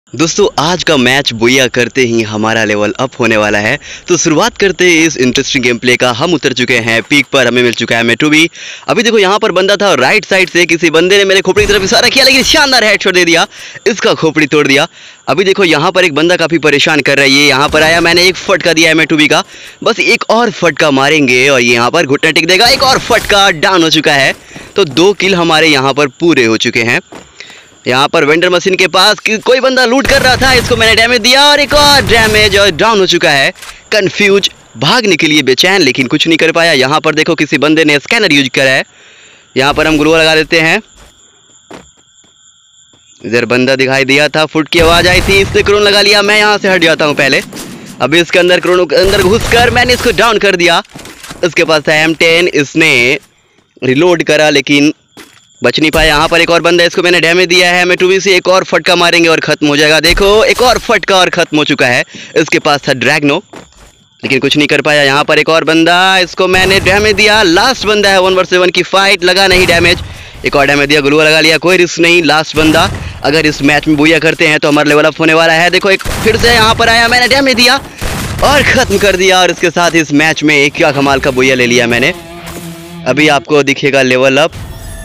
दोस्तों आज का मैच बुया करते ही हमारा लेवल अप होने वाला है। तो शुरुआत करते हैं इस इंटरेस्टिंग गेम प्ले का। हम उतर चुके हैं पीक पर, हमें मिल चुका है मेटूबी। अभी देखो यहाँ पर बंदा था, राइट साइड से किसी बंदे ने मेरे खोपड़ी की तरफ इशारा किया, लेकिन शानदार हेडशॉट दे दिया, इसका खोपड़ी तोड़ दिया। अभी देखो यहाँ पर एक बंदा काफ़ी परेशान कर रहा है, ये यहाँ पर आया, मैंने एक फटका दिया है मेटूबी का, बस एक और फटका मारेंगे और ये यहाँ पर घुटना टिक देगा। एक और फटका, डाउन हो चुका है। तो 2 किल हमारे यहाँ पर पूरे हो चुके हैं। यहाँ पर वेंडर मशीन के पास कोई बंदा लूट कर रहा था, इसको मैंने डैमेज दिया और एक और डैमेज और डाउन हो चुका है। कंफ्यूज, भागने के लिए बेचैन, लेकिन कुछ नहीं कर पाया। यहाँ पर देखो किसी बंदे ने स्कैनर यूज करा है, यहाँ पर हम ग्लू लगा देते हैं। इधर बंदा दिखाई दिया था, फुट की आवाज़ आई थी, इसने क्रोन लगा लिया। मैं यहाँ से हट जाता हूँ पहले। अभी इसके अंदर क्रोन अंदर घुस कर मैंने इसको डाउन कर दिया। इसके पास था M10, इसने रिलोड करा लेकिन बच नहीं पाया। यहाँ पर एक और बंदा, इसको मैंने डैमेज दिया है। मैं 2v से एक और फटका मारेंगे और खत्म हो जाएगा। देखो एक और फटका और खत्म हो चुका है। इसके पास था ड्रैगनो, लेकिन कुछ नहीं कर पाया। यहाँ पर एक और बंदा, इसको मैंने डैमेज दिया। लास्ट बंदा है, 1 vs 1 की फाइट, लगा नहीं डैमेज। एक और डैमेज दिया, ग्लू लगा लिया, कोई रिस्क नहीं। लास्ट बंदा, अगर इस मैच में बुया करते हैं तो हमारा लेवल अप होने वाला है। देखो एक फिर से यहाँ पर आया, मैंने डैमेज दिया और ख़त्म कर दिया। और इसके साथ इस मैच में एक क्या कमाल का बुया ले लिया मैंने। अभी आपको दिखेगा लेवल अप।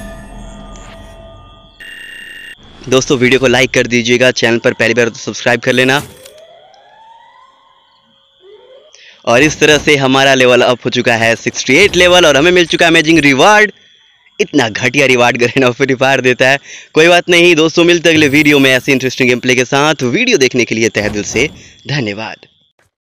दोस्तों वीडियो को लाइक कर दीजिएगा, चैनल पर पहली बार तो सब्सक्राइब कर लेना। और इस तरह से हमारा लेवल अप हो चुका है 68 लेवल और हमें मिल चुका है अमेजिंग रिवार्ड। इतना घटिया रिवार्ड गरेना फ्री फायर देता है, कोई बात नहीं दोस्तों, मिलते अगले वीडियो में ऐसे इंटरेस्टिंग गेम प्ले के साथ। वीडियो देखने के लिए तहे दिल से धन्यवाद।